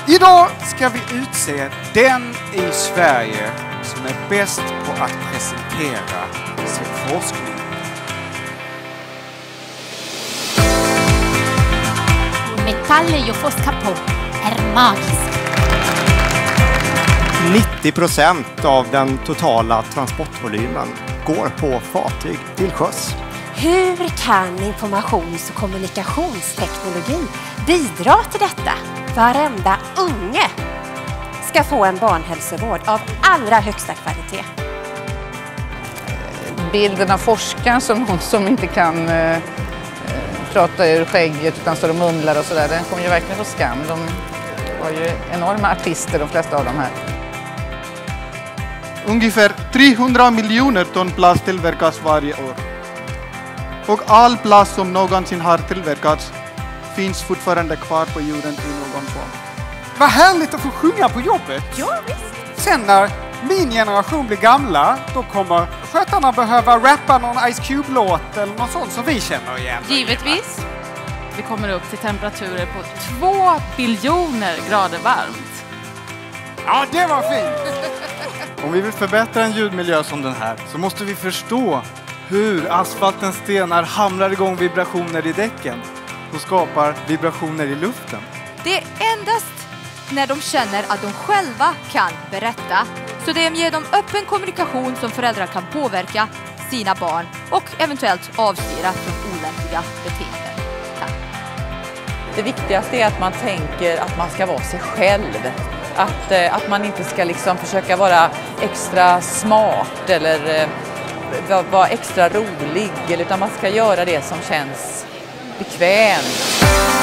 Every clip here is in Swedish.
Idag ska vi utse den i Sverige som är bäst på att presentera sin forskning. Metaller jag forskar på är magisk. 90% av den totala transportvolymen går på fartyg till sjöss. Hur kan informations- och kommunikationsteknologi bidra till detta? Varenda unge ska få en barnhälsovård av allra högsta kvalitet. Bilden av forskaren som någon som inte kan prata ur skägget utan står och mumlar och sådär, den kom ju verkligen på skam. De var ju enorma artister, de flesta av dem här. Ungefär 300 miljoner ton plast tillverkas varje år. Och all plast som någonsin har tillverkats finns fortfarande kvar på jorden i någon form. Vad härligt att få sjunga på jobbet! Ja, visst. Sen när min generation blir gamla, då kommer skötarna behöva rappa någon Ice Cube-låt eller något sånt som vi känner igen. Givetvis. Vi kommer upp till temperaturer på 2 biljoner grader varmt. Ja, det var fint! Om vi vill förbättra en ljudmiljö som den här så måste vi förstå hur asfaltens stenar hamrar igång vibrationer i däcken och skapar vibrationer i luften. Det är endast när de känner att de själva kan berätta. Så det är genom öppen kommunikation som föräldrar kan påverka sina barn och eventuellt avstyra från olämpliga beteenden. Tack. Det viktigaste är att man tänker att man ska vara sig själv. Att man inte ska liksom försöka vara extra smart eller vara extra rolig, utan man ska göra det som känns bekvämt.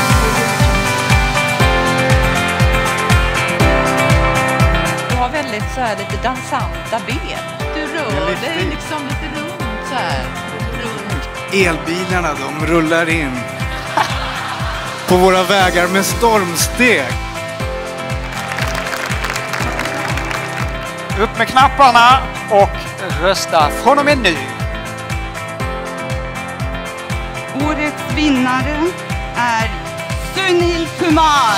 Du har väldigt så här lite dansanta ben. Du rör dig liksom lite runt så här. Elbilarna, de rullar in på våra vägar med stormsteg. Upp med knapparna och rösta från och med nu. Årets vinnare är Sunil Kumar.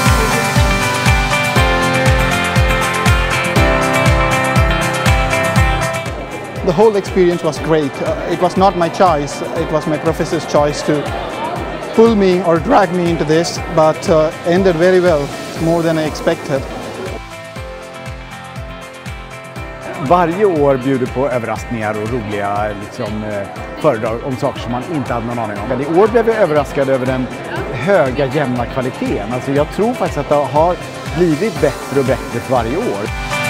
The whole experience was great. It was not my choice. It was my professor's choice to pull me or drag me into this, but ended very well, more than I expected. Varje år bjuder på överraskningar och roliga föredrag om saker som man inte hade någon aning om. Men i år blev jag överraskad över den höga jämna kvaliteten. Alltså jag tror faktiskt att det har blivit bättre och bättre för varje år.